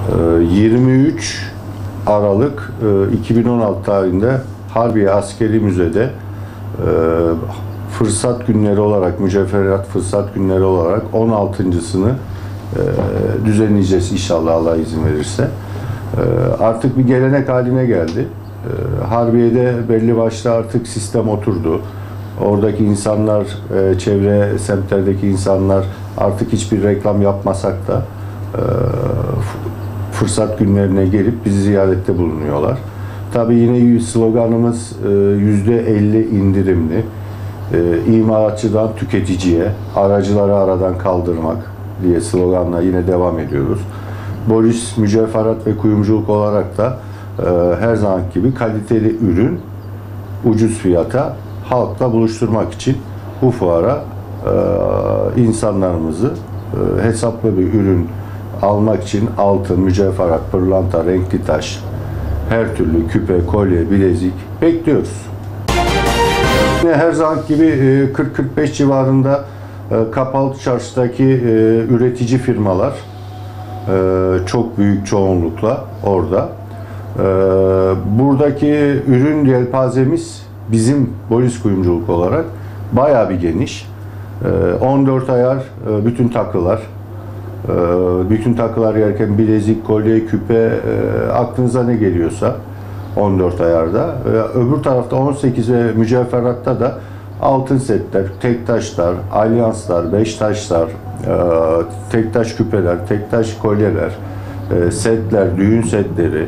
23 Aralık 2016 tarihinde Harbiye Askeri Müze'de fırsat günleri olarak, mücevherat fırsat günleri olarak 16.sını düzenleyeceğiz inşallah, Allah izin verirse. Artık bir gelenek haline geldi. Harbiye'de belli başlı artık sistem oturdu. Oradaki insanlar, çevre semtlerdeki insanlar artık hiçbir reklam yapmasak da fırsat günlerine gelip bizi ziyarette bulunuyorlar. Tabii yine sloganımız %50 indirimli. İmalatçıdan tüketiciye, aracıları aradan kaldırmak diye sloganla yine devam ediyoruz. Boris Mücevherat ve Kuyumculuk olarak da her zaman gibi kaliteli ürün ucuz fiyata halkla buluşturmak için bu fuara insanlarımızı hesaplı bir ürün almak için altın, mücevherat, pırlanta, renkli taş, her türlü küpe, kolye, bilezik bekliyoruz. Yine her zaman gibi 40-45 civarında kapalı çarşıdaki üretici firmalar çok büyük çoğunlukla orada. Buradaki ürün yelpazemiz bizim Boris Kuyumculuk olarak bayağı bir geniş. 14 ayar bütün takılar. Bütün takılar yerken bilezik, kolye, küpe, aklınıza ne geliyorsa 14 ayarda. Öbür tarafta 18 ve mücevheratta da altın setler, tek taşlar, alyanslar, beş taşlar, tek taş küpeler, tek taş kolyeler, setler, düğün setleri,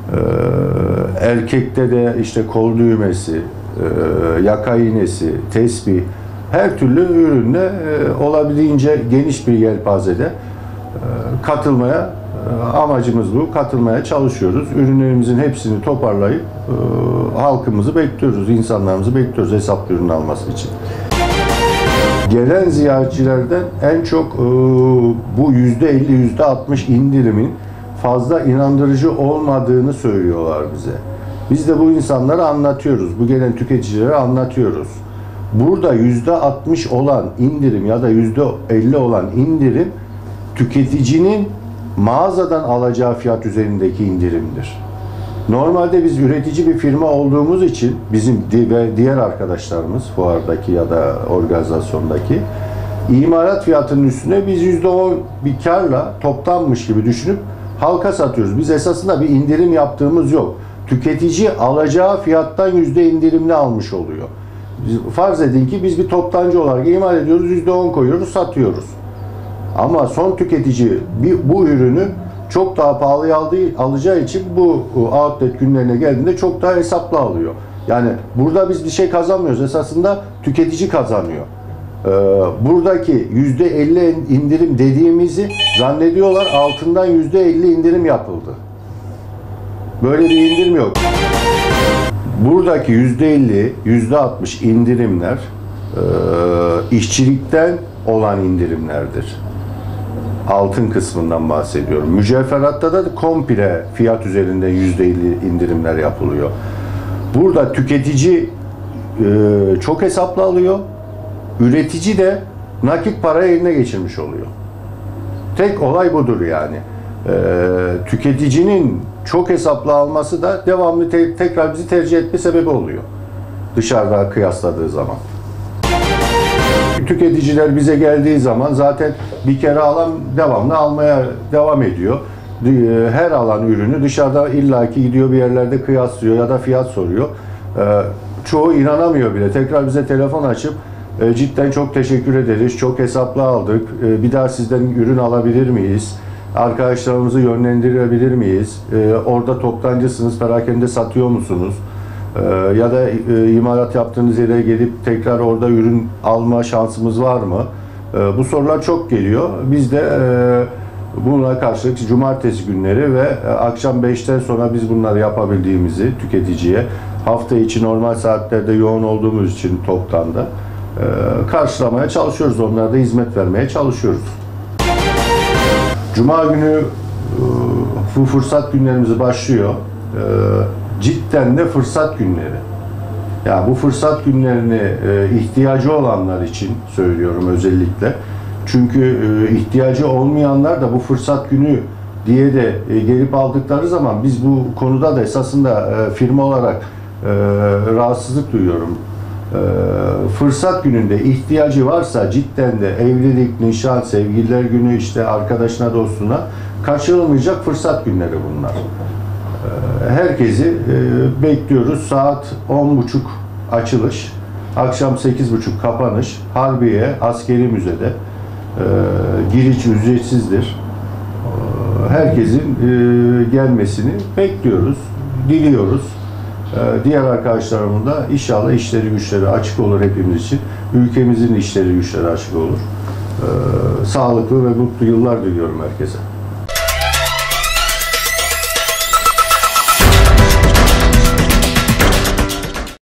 erkekte de işte kol düğmesi, yaka iğnesi, tesbih, her türlü ürünle olabildiğince geniş bir yelpazede katılmaya, amacımız bu, katılmaya çalışıyoruz. Ürünlerimizin hepsini toparlayıp halkımızı bekliyoruz, insanlarımızı bekliyoruz hesaplı ürün alması için. Gelen ziyaretçilerden en çok bu %50, %60 indirimin fazla inandırıcı olmadığını söylüyorlar bize. Biz de bu insanlara anlatıyoruz, bu gelen tüketicilere anlatıyoruz. Burada %60 olan indirim ya da %50 olan indirim tüketicinin mağazadan alacağı fiyat üzerindeki indirimdir. Normalde biz üretici bir firma olduğumuz için bizim ve diğer arkadaşlarımız fuardaki ya da organizasyondaki imalat fiyatının üstüne biz %10 bir karla toptanmış gibi düşünüp halka satıyoruz. Biz esasında bir indirim yaptığımız yok. Tüketici alacağı fiyattan %indirimli almış oluyor. Farz edin ki biz bir toptancı olarak imal ediyoruz, %10 koyuyoruz, satıyoruz. Ama son tüketici bu ürünü çok daha pahalıya alacağı için bu outlet günlerine geldiğinde çok daha hesaplı alıyor. Yani burada biz bir şey kazanmıyoruz. Esasında tüketici kazanıyor. Buradaki %50 indirim dediğimizi zannediyorlar, altından %50 indirim yapıldı. Böyle bir indirim yok. Buradaki %50, %60 indirimler işçilikten olan indirimlerdir. Altın kısmından bahsediyorum. Mücevheratta da komple fiyat üzerinde %50 indirimler yapılıyor. Burada tüketici çok hesaplı alıyor. Üretici de nakit para eline geçirmiş oluyor. Tek olay budur yani. Tüketicinin çok hesaplı alması da devamlı tekrar bizi tercih etme sebebi oluyor. Dışarıda kıyasladığı zaman. Tüketiciler bize geldiği zaman zaten bir kere alan devamlı almaya devam ediyor. Her alan ürünü dışarıda illaki gidiyor bir yerlerde kıyaslıyor ya da fiyat soruyor. Çoğu inanamıyor bile. Tekrar bize telefon açıp cidden çok teşekkür ederiz, çok hesaplı aldık, bir daha sizden ürün alabilir miyiz? Arkadaşlarımızı yönlendirebilir miyiz? Orada toptancısınız, perakende satıyor musunuz? Ya da imalat yaptığınız yere gelip tekrar orada ürün alma şansımız var mı? Bu sorular çok geliyor. Biz de buna karşılık cumartesi günleri ve akşam 5'ten sonra biz bunları yapabildiğimizi tüketiciye hafta içi normal saatlerde yoğun olduğumuz için toptanda karşılamaya çalışıyoruz. Onlara da hizmet vermeye çalışıyoruz. Cuma günü bu fırsat günlerimiz başlıyor. Cidden de fırsat günleri. Yani bu fırsat günlerini ihtiyacı olanlar için söylüyorum özellikle. Çünkü ihtiyacı olmayanlar da bu fırsat günü diye de gelip aldıkları zaman biz bu konuda da esasında firma olarak rahatsızlık duyuyorum. Fırsat gününde ihtiyacı varsa cidden de evlilik, nişan, sevgililer günü, işte arkadaşına, dostuna kaçırılmayacak fırsat günleri bunlar. Herkesi bekliyoruz. Saat 10.30 açılış, akşam 8.30 kapanış. Harbiye Askeri Müze'de. Giriş ücretsizdir. Herkesin gelmesini bekliyoruz, diliyoruz. Diğer arkadaşlarımın da inşallah işleri güçleri açık olur hepimiz için. Ülkemizin işleri güçleri açık olur. Sağlıklı ve mutlu yıllar diliyorum herkese.